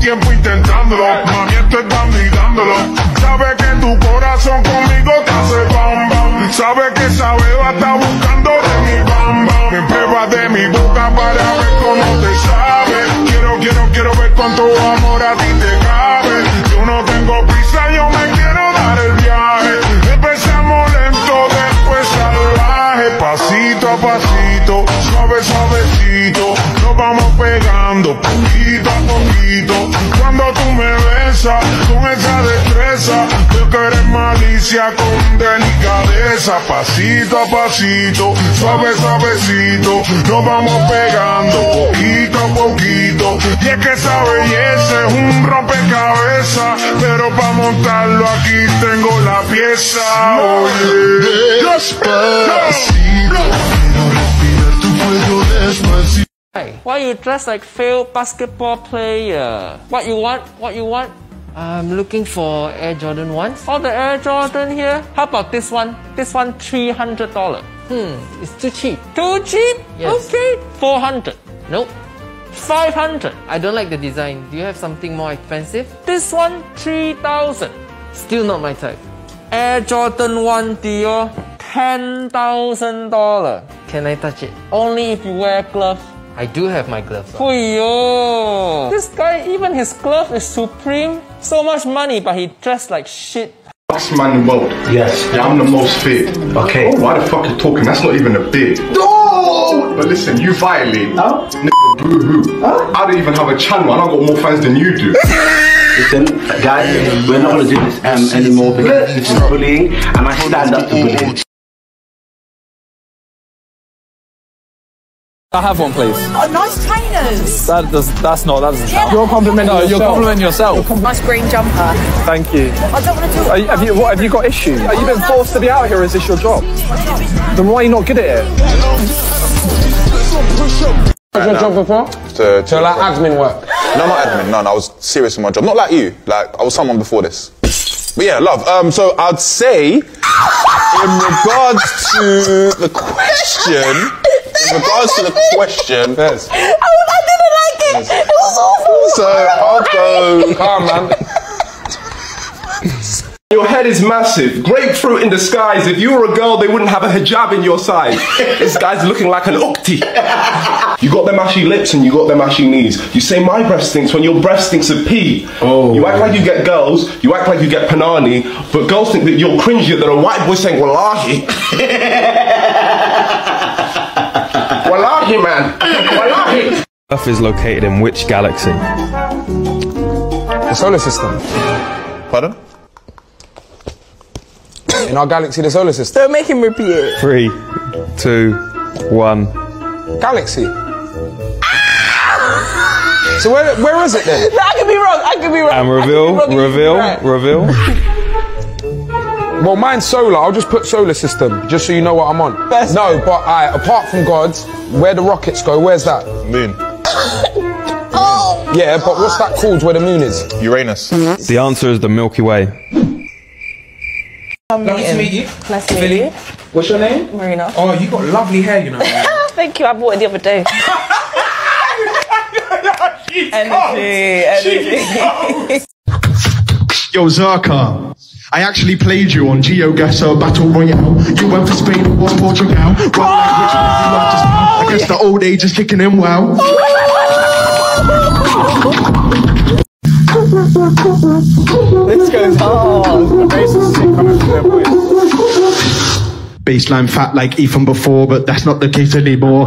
tiempo intentándolo. Mami, esto es dando y dándolo. Sabe que tu corazón conmigo te hace bam bam. Sabe que esa beba está buscando de mi bam bam. Me prueba de mi boca para ver cómo te sabe. Quiero ver cuánto amor a ti te cabe. Yo no tengo prisa, yo me quiero dar el viaje. Empezamos lento, después salvaje. Pasito a pasito, suavecito. Nos vamos pegando poquito a poquito. Cuando tú me besas con esa destreza, veo que eres malicia con delicadeza. Pasito a pasito, suavecito. Nos vamos pegando poquito a poquito. Y es que esa belleza es un rompecabezas, pero para montarlo aquí tengo la pieza. Oye, despacito, quiero respirar tu cuello despacito. Hey, why you dress like failed basketball player? What you want? What you want? I'm looking for Air Jordan 1s. All the Air Jordan here? How about this one? This one $300. It's too cheap. Too cheap? Yes. Okay, 400. Nope. 500. I don't like the design. Do you have something more expensive? This one 3,000. Still not my type. Air Jordan 1 Dior, $10,000. Can I touch it? Only if you wear gloves. I do have my gloves on. Fuyo. This guy, even his glove is Supreme. So much money, but he dressed like shit. Best man in the world. Yes. Yeah, I'm the most fit. Okay. Oh, why the fuck you talking? That's not even a bid. No! But listen, you violate. Huh? Nigga, boo-hoo. Huh? I don't even have a channel and I've got more fans than you do. Listen, guys, we're not going to do this anymore because this is bullying and I stand up to bullying. I have one, please. Oh, nice trainers. That doesn't count. You're complimenting yourself. You're complimenting yourself. Nice green jumper. Thank you. I don't want to do it. Have you got issues? Are you been forced to be out here, or is this your job? Then why are you not good at it? What's your job before? So like admin work? No, not admin, no, I was serious in my job. Not like you, like I was someone before this. But yeah, love, so I'd say, in regards to the question, Yes. I didn't like it. Yes. It was awful. So I'll go... Calm, man. Your head is massive. Grapefruit in disguise. If you were a girl, they wouldn't have a hijab in your side. This guy's looking like an ukti. You got them ashy lips and you got them ashy knees. You say my breast stinks when your breast stinks of pee. Oh. You act like you get girls, you act like you get panani, but girls think that you're cringier than a white boy saying wallahi. Wallahi, man. Wallahi. Earth is located in which galaxy? The solar system. Pardon? In our galaxy, the solar system. Don't make him repeat it. 3, 2, 1. Galaxy. So where is it then? No, I could be wrong. I could be wrong. And reveal. Well, mine's solar. I'll just put solar system, just so you know what I'm on. No, but apart from God, where the rockets go, where's that? Moon. Oh. Yeah, but what's that called where the moon is? Uranus. The answer is the Milky Way. Nice to meet you. Nice to meet you. What's your name? Marina. Oh, you got lovely hair, you know. Thank you. I bought it the other day. Energy. Yo, Zarka. I actually played you on GeoGuessr Battle Royale. You went for Spain and won Portugal. Right, which one do you love just now? I guess the old age is kicking in well. This goes hard. The bass is sick coming from their voice. Baseline fat like Ethan before, but that's not the case anymore.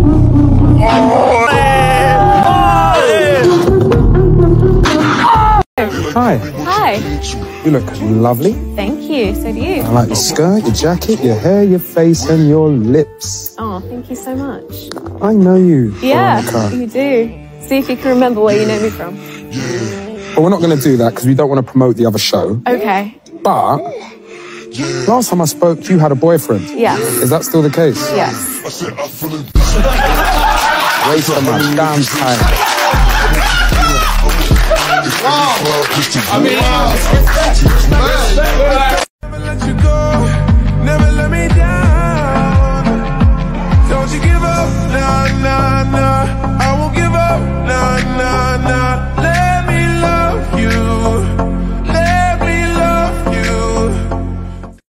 Hi. Hi. You look lovely. Thank you. So do you. I like your skirt, your jacket, your hair, your face, and your lips. Oh, thank you so much. I know you. Yeah, Veronica. you do. See if you can remember where you know me from. But we're not going to do that because we don't want to promote the other show. Okay. But last time I spoke, you had a boyfriend. Yes. Is that still the case? Yes. Waste of my damn time. Wow. I mean,